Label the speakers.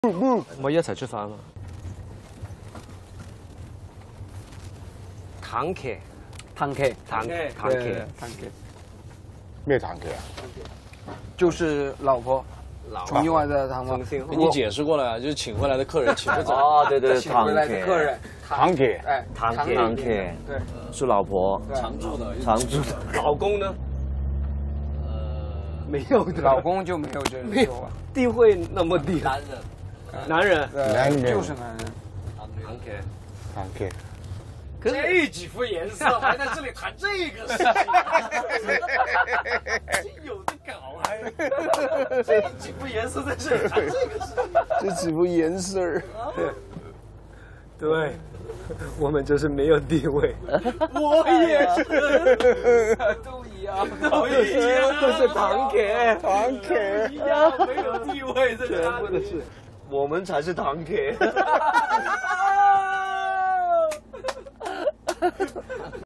Speaker 1: 我一齊出發啊嘛。堂客，
Speaker 2: 堂客，
Speaker 1: 堂客，
Speaker 2: 堂客，
Speaker 3: 咩堂客啊？
Speaker 2: 就是老婆。重庆话的堂嘛，
Speaker 4: 跟你解释过了，就是请回来的客人请不走。
Speaker 5: 哦，对对，
Speaker 2: 请回来的客人，
Speaker 3: 堂客，
Speaker 2: 哎，
Speaker 5: 堂客，
Speaker 2: 对，
Speaker 5: 是老婆，
Speaker 4: 常住的，
Speaker 5: 常住的。
Speaker 1: 老公呢？没有的，
Speaker 2: 老公就没有这种说法，
Speaker 1: 地位那么低。男人，
Speaker 3: 男人
Speaker 2: 就是男人。
Speaker 1: 堂客。
Speaker 3: 堂客。
Speaker 1: 这几副颜色还在这里谈这个事情，有的搞还。这几副颜色在这里谈这个事情，
Speaker 2: 这几副颜色儿，
Speaker 1: 对，我们就是没有地位。我也是，
Speaker 2: 都一样，
Speaker 1: 都一样，都是堂客，
Speaker 3: 堂客
Speaker 1: 一样，没有地位，这全部都是，我们才是堂客。